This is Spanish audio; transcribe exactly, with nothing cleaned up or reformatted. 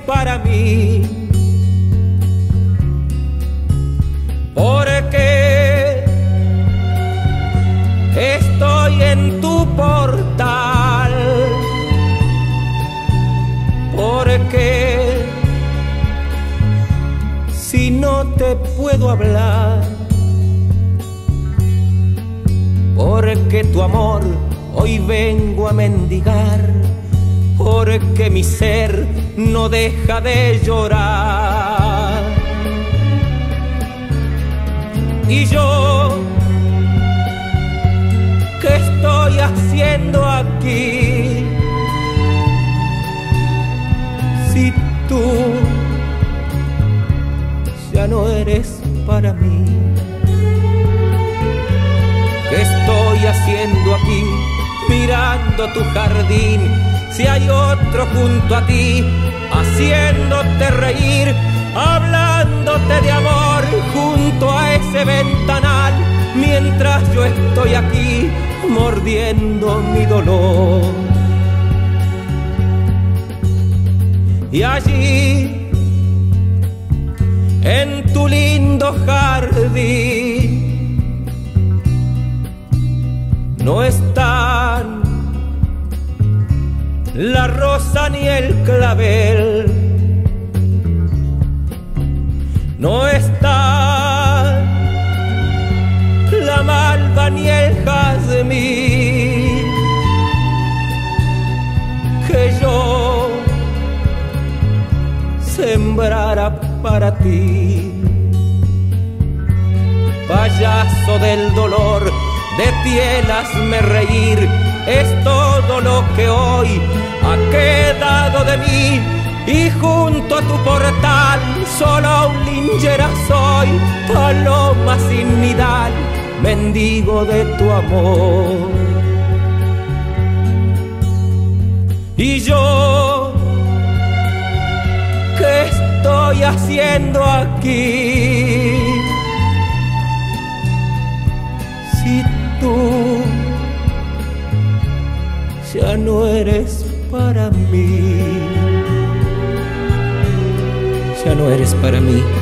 para mí. Porque estoy en tu portal, porque si no te puedo hablar, porque tu amor hoy vengo a mendigar, porque mi ser no deja de llorar. Y yo, ¿qué estoy haciendo aquí? Si tú ya no eres para mí. ¿Qué estoy haciendo aquí mirando tu jardín? Si hay otro junto a ti, haciéndote reír, hablándote de amor junto a ese ventanal, mientras yo estoy aquí mordiendo mi dolor. Y allí, en tu lindo jardín, no están la rosa ni el clavel, no está la malva ni el jazmín que yo sembrara para ti. Payaso del dolor, de piel hazme reír, es todo lo que hoy ha quedado de mí. Y junto a tu portal solo un linchera soy, paloma sin nidal, mendigo de tu amor. Y yo, ¿qué estoy haciendo aquí? Si tú ya no eres para mí, ya no eres para mí.